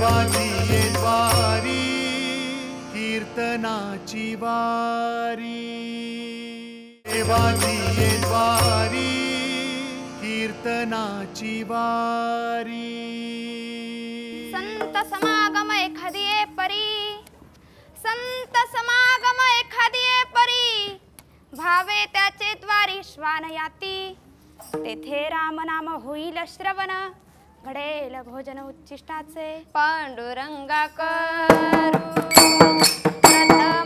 देवाची द्वारी कीर्तनाची वारी देवाची द्वारी कीर्तनाची वारी संत समागम एखादी परी संत समागम एखादी परी भावे त्याचे द्वारी श्वान याती तेथे राम नाम होईल श्रवण घडेल भोजन उच्चिष्टाचे पांडुरंगा करू प्रथम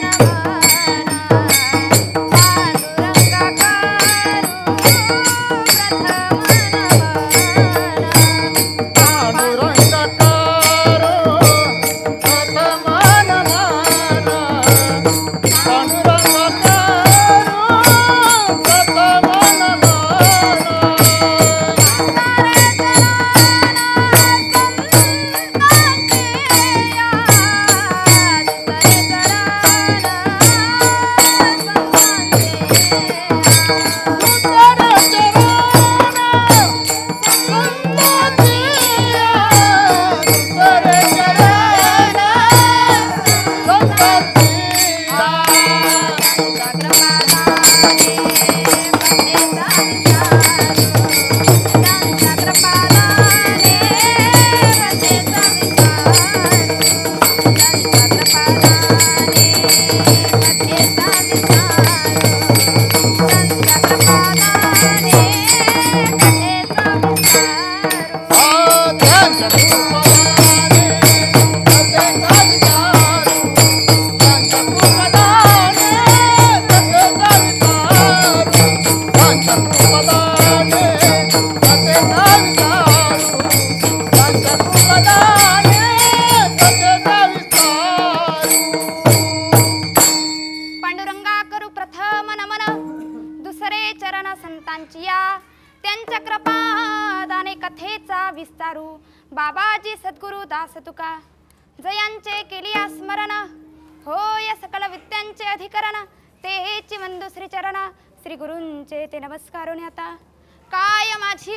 बाबाजी सद्गुरु दास तुका जयांचे केलिया स्मरण होय सकल विद्यांचे अधिकरण तेची वंदू श्री चरण श्री गुरूंचे ते नमस्कारून आता काय माझी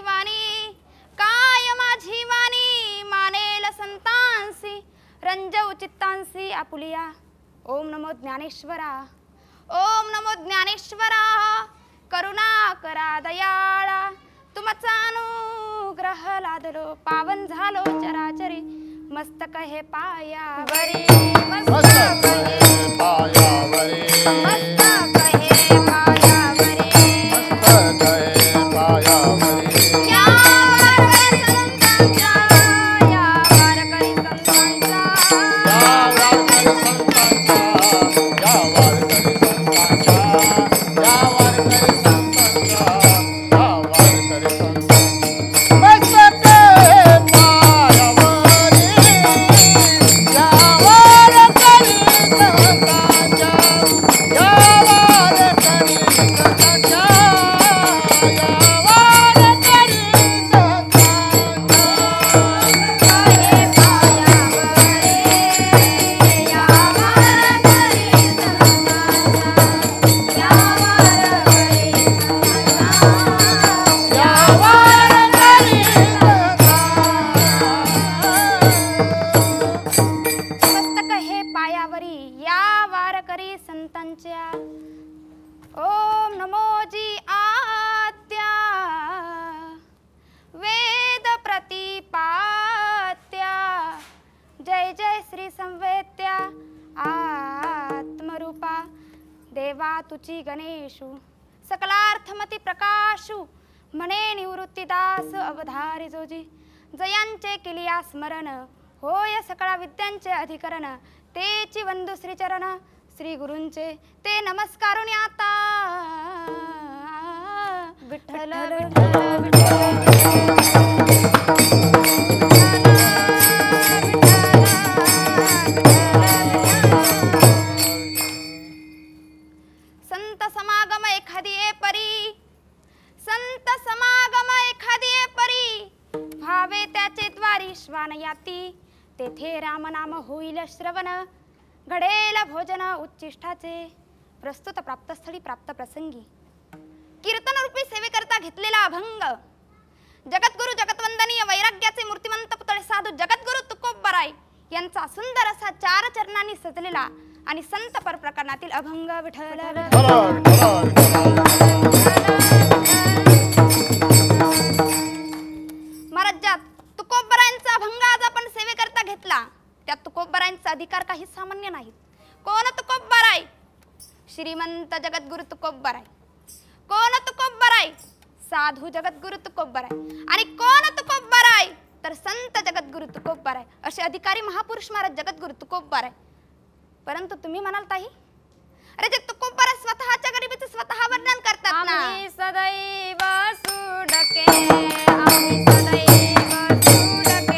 वाणी मानेल संतांसी रंजव चित्तांसी आपुलिया ओम नमो ज्ञानेश्वरा करुणा करा दयाळा तुमचा अनुग्रह लादलो पावन झालो चराचरी मस्तक हे पायावरी मस्तक हे पायावरी मस्तक हे पायावरी मस्तक हे पायावरी या वारकरी संतांचा ओम नमोजी आद्या वेद प्रतिपात्या जय जय श्री संवेद्या आत्मरूपा देवा तुची गणेशु सकलार्थमती प्रकाशु मने निवृत्तीदास अवधारी जोजी जयांचे केलिया स्मरण होय सकळा विद्यांचे अधिकरण तेची वंदू श्री चरण श्री गुरूंचे ते नमस्कारून आता विठ्ठल विठ्ठल संत समागम एखादी परी संत समागम एखादी परी भावे त्याचे द्वारी श्वान याती तेथे राम नाम होईल श्रवण घडेल भोजन उच्चिष्टाचे प्रस्तुत प्राप्तस्थळी प्राप्त प्रसंगी कीर्तन रूपी सेवेकरता घेतलेला अभंग जगद्गुरु जगतवंदनीय वैराग्याचे मूर्तिमंत पुतळे साधू जगद्गुरु तुकोबराय यांचा सुंदर असा 4 चरणांनी सजलेला आणि संत परप्रकरणातील अभंग विठ्ठल महाराजात तुकोबरायांचा अभंग आज आपण सेवेकरता घेतला. त्या तुकोबरायांचा अधिकार काही सामान्य नाहीत. कोण तुकोबराय? श्रीमंत जगद्गुरु तुकोबराय. कोण तुकोबराय? साधू जगद्गुरु तुकोबराय. आणि कोण तुकोबराय? तर संत जगद्गुरु तुकोबराय. असे अधिकारी महापुरुष महाराज जगद्गुरु तुकोबराय. परंतु तुम्ही म्हणाल ताई, अरे जे तुकोबराय स्वतःच्या गरिबीचे स्वतः वर्णन करतात ना. आम्ही सदैव सुडके, आम्ही सदैव सुडके,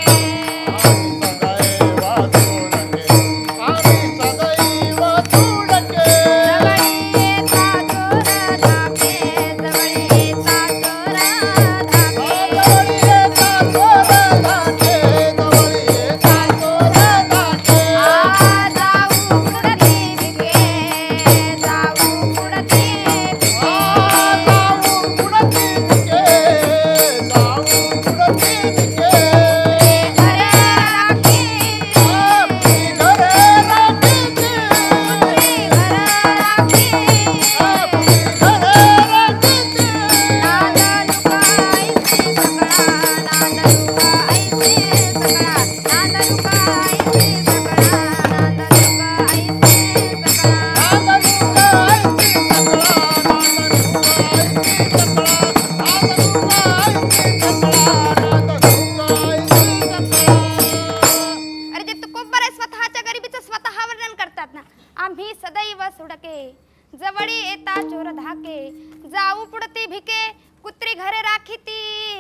जवळी येता चोर धाके, जाऊ पुढती भिके, कुत्री घरे राखीती.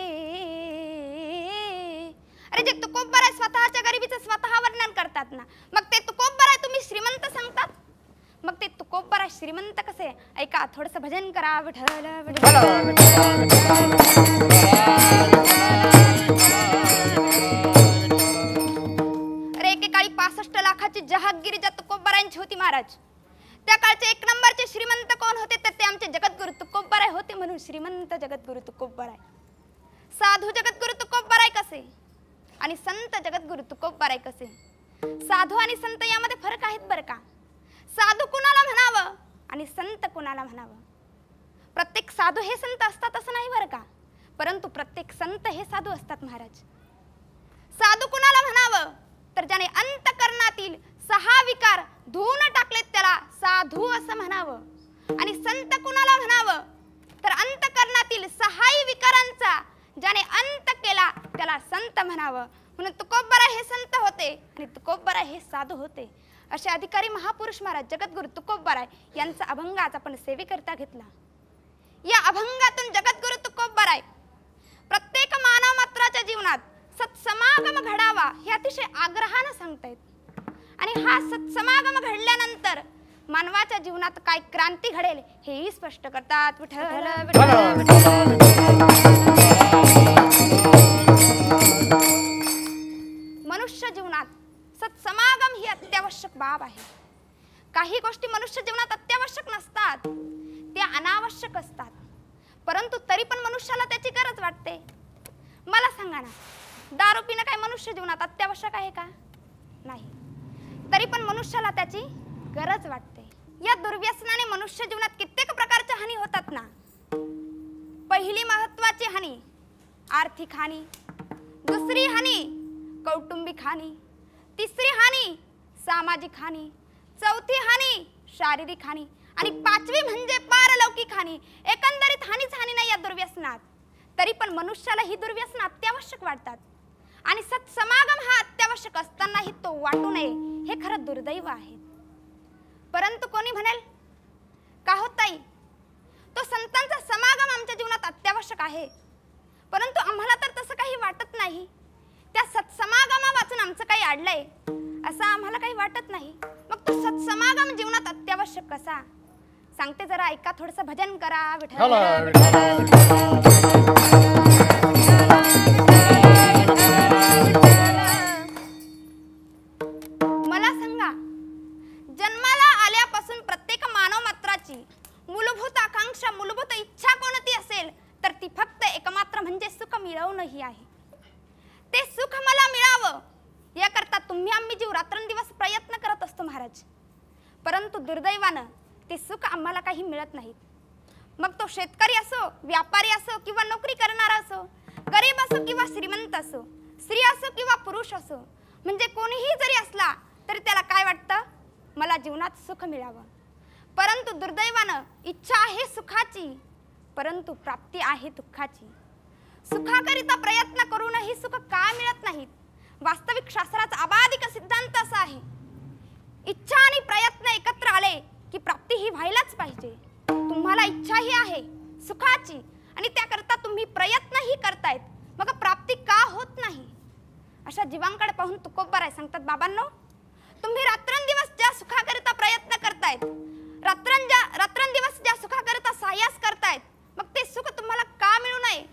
अरे जे तुकोबराय स्वतःच्या गरिबीचं स्वतः वर्णन करतात ना, मग ते तुकोबराय तुम्ही श्रीमंत सांगतात. मग ते तुकोबराय श्रीमंत कसे? ऐका, थोडंसं भजन करा. विठ्ठल अरे एकेकाळी 65 लाखाची जहागीरी ज्या तुकोबरायांची होती महाराज, त्या काळचे 1 नंबरचे श्रीमंत कोण होते? तर ते आमचे जगद्गुरु तुकोबराय होते. म्हणून श्रीमंत जगद्गुरु तुकोबराय. साधू जगद्गुरु तुकोबराय कसे आणि संत जगद्गुरु तुकोबराय कसे? साधू आणि संत यामध्ये फरक आहेत बरं का. साधू कुणाला म्हणावं आणि संत कुणाला म्हणावं? प्रत्येक साधू हे संत असतात असं नाही बरं का, परंतु प्रत्येक संत हे साधू असतात महाराज. साधू कुणाला म्हणावं? तर ज्याने अंतकरणातील 6 विकार धुवून टाकलेत त्याला साधू असं म्हणावं. आणि संत कुणाला म्हणावं? तर अंतकरणातील 6 विकारांचा ज्याने अंत केला त्याला संत म्हणावं. म्हणून तुकोबराय हे संत होते आणि तुकोबराय हे साधू होते. असे अधिकारी महापुरुष महाराज जगद्गुरु तुकोबराय यांचा अभंग आज आपण सेवेकरता घेतला. या अभंगातून जगद्गुरु तुकोबराय प्रत्येक मानव मात्राच्या जीवनात सत्समागम घडावा हे अतिशय आग्रहानं सांगतायत. आणि हा सत्समागम घडल्यानंतर मानवाच्या जीवनात काय क्रांती घडेल हेही स्पष्ट करतात. विठ्ठल मनुष्य जीवनात सत्समागम ही अत्यावश्यक बाब आहे. काही गोष्टी मनुष्य जीवनात अत्यावश्यक नसतात, त्या अनावश्यक असतात, परंतु तरी पण मनुष्याला त्याची गरज वाटते. मला सांगा ना, दारू पिणं काय मनुष्य जीवनात अत्यावश्यक आहे का? नाही, तरी पण मनुष्याला त्याची गरज वाटते. या दुर्व्यसनाने मनुष्य जीवनात कित्येक प्रकारच्या हानी होतात ना. पहिली महत्त्वाची हानी आर्थिक हानी, दुसरी हानी कौटुंबिक हानी, तिसरी हानी सामाजिक हानी, चौथी हानी शारीरिक हानी आणि 5वी म्हणजे पारलौकिक हानी. एकंदरीत हानीच हानी नाही या दुर्व्यसनात. तरी पण मनुष्याला ही दुर्व्यसन अत्यावश्यक वाटतात. आणि सत्समागम हा अत्यावश्यक असतानाही तो वाटू नये हे खरं दुर्दैव आहे. परंतु कोणी म्हणेल का हो ताई, तो संतांचा समागम आमच्या जीवनात अत्यावश्यक आहे, परंतु आम्हाला तर तसं काही वाटत नाही. त्या सत्समागमा वाचून आमचं काही अडलंय असं आम्हाला काही वाटत नाही. मग तो सत्समागम जीवनात अत्यावश्यक कसा? सांगते, जरा ऐका, थोडंसं भजन करा. विठ्ठल मला सांगा, जन्माला आल्यापासून प्रत्येक मानव मात्राची मूलभूत आकांक्षा, मूलभूत इच्छा कोणती असेल तर ती फक्त एकमात्र म्हणजे सुख मिळवणं परंतु दुर्दैवानं ते सुख आम्हाला काही मिळत नाहीत. मग तो शेतकरी असो, व्यापारी असो किंवा नोकरी करणारा असो, गरीब असो किंवा श्रीमंत असो, स्त्री असो किंवा पुरुष असो, म्हणजे कोणीही जरी असला तरी त्याला काय वाटतं, मला जीवनात सुख मिळावं. परंतु दुर्दैवानं इच्छा आहे सुखाची, परंतु प्राप्ती आहे दुःखाची. सुखाकरिता प्रयत्न करूनही सुख का मिळत नाहीत? वास्तविक शास्त्राचा अबाधिक सिद्धांत असा आहे, इच्छा आणि प्रयत्न एकत्र आले